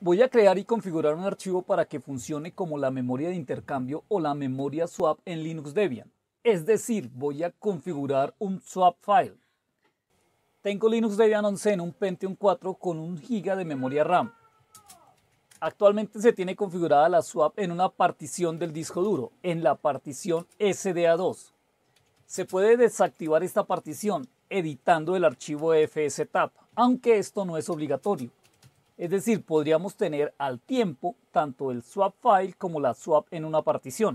Voy a crear y configurar un archivo para que funcione como la memoria de intercambio o la memoria swap en Linux Debian. Es decir, voy a configurar un swap file. Tengo Linux Debian 11 en un Pentium 4 con 1 GB de memoria RAM. Actualmente se tiene configurada la swap en una partición del disco duro, en la partición SDA2. Se puede desactivar esta partición editando el archivo fstab, aunque esto no es obligatorio. Es decir, podríamos tener al tiempo tanto el swap file como la swap en una partición.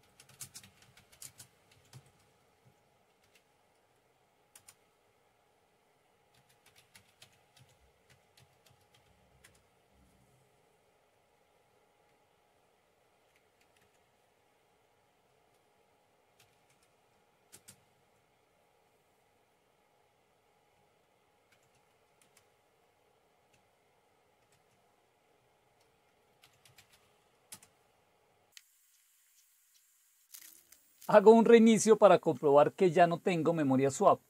Hago un reinicio para comprobar que ya no tengo memoria swap.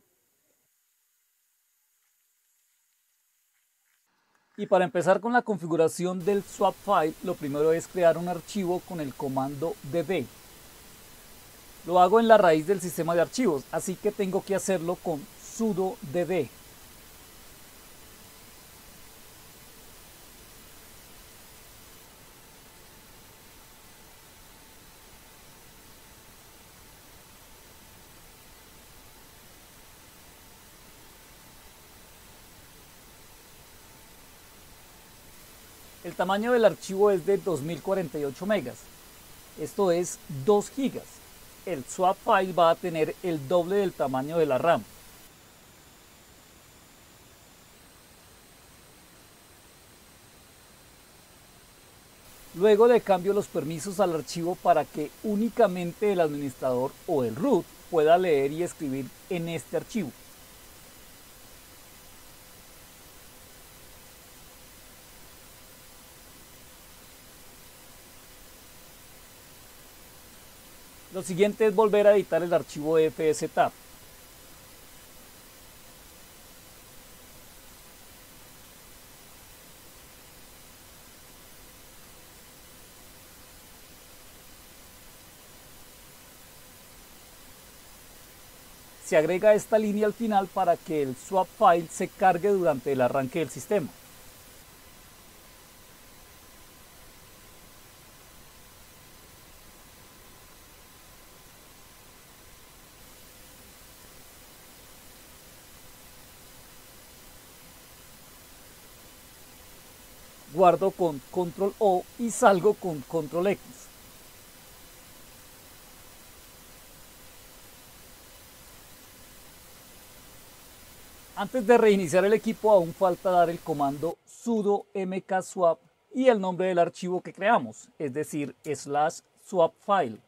Y para empezar con la configuración del swap file, lo primero es crear un archivo con el comando dd. Lo hago en la raíz del sistema de archivos, así que tengo que hacerlo con sudo dd. El tamaño del archivo es de 2048 megas. Esto es 2 gigas. El swap file va a tener el doble del tamaño de la RAM. Luego le cambio los permisos al archivo para que únicamente el administrador o el root pueda leer y escribir en este archivo. Lo siguiente es volver a editar el archivo fstab. Se agrega esta línea al final para que el swap file se cargue durante el arranque del sistema. Guardo con control O y salgo con control X. Antes de reiniciar el equipo aún falta dar el comando sudo mkswap y el nombre del archivo que creamos, es decir, /swapfile.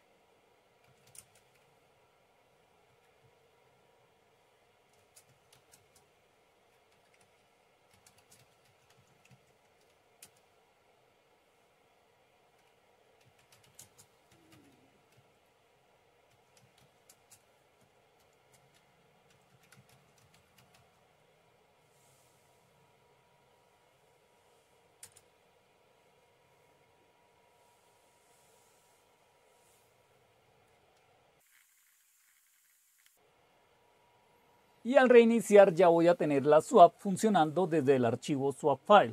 Y al reiniciar ya voy a tener la swap funcionando desde el archivo swapfile.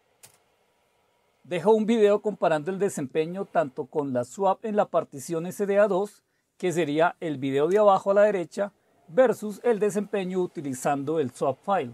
Dejo un video comparando el desempeño tanto con la swap en la partición SDA2, que sería el video de abajo a la derecha, versus el desempeño utilizando el swap file.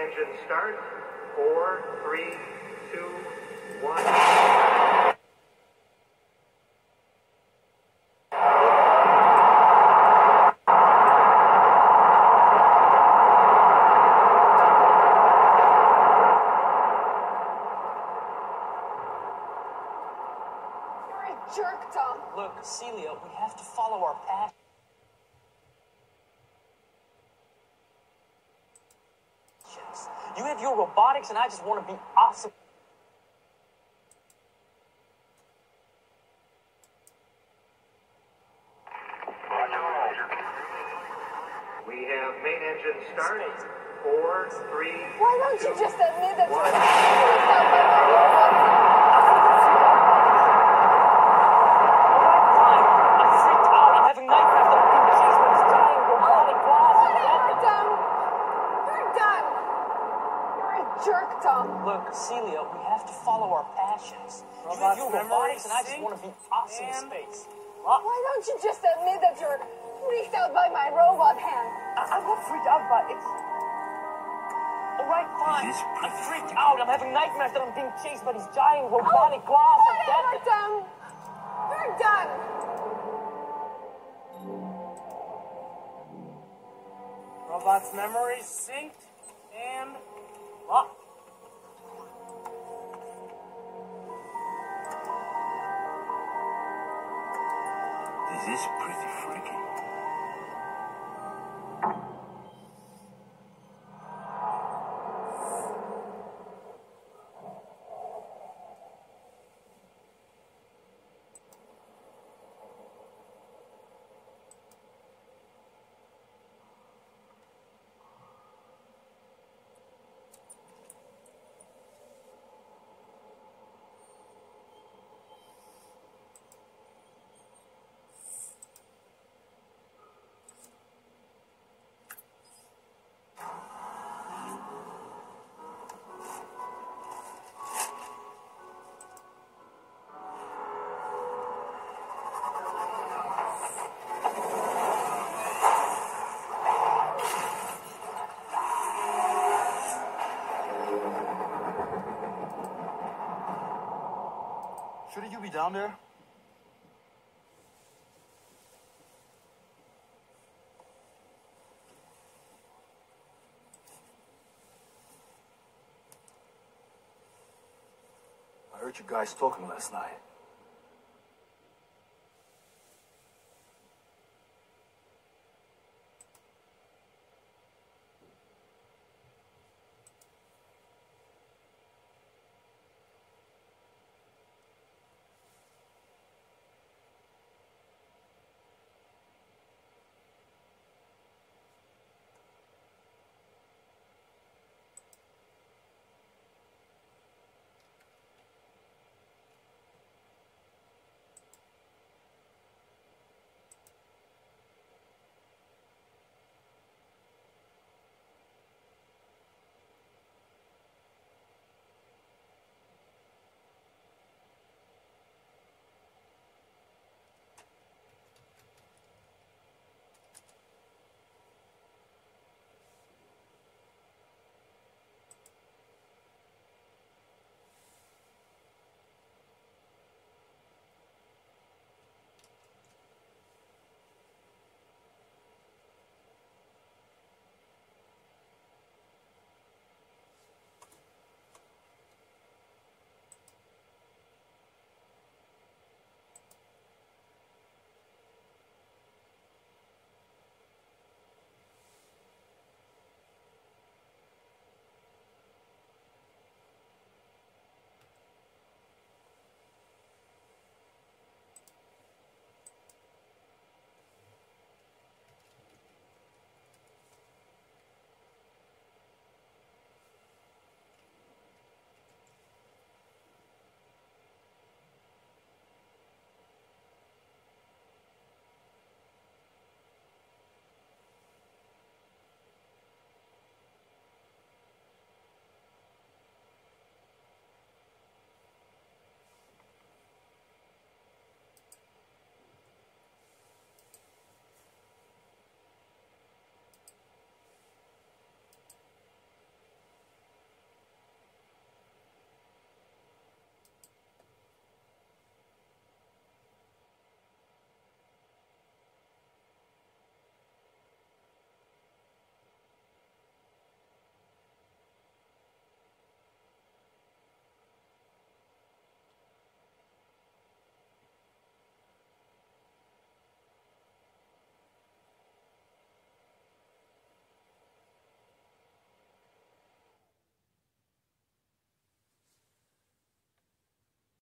engine start. 4, 3, 2, 1. Jerk, Tom. Look, Celia, we have to follow our passion. You have your robotics, and I just want to be awesome. We have main engine start. 4, 3. Why don't you just admit that you're jerk, Tom. Look, Celia, we have to follow our passions. You have your robotics, and I just want to be awesome in space. Why don't you just admit that you're freaked out by my robot hand? I'm not freaked out by it. All right, fine. I'm freaked out. I'm having nightmares that I'm being chased by these giant robotic glass. Whatever, Tom. We're done. Robot's memory synced and locked. This is pretty freaky. Shouldn't you be down there? I heard you guys talking last night.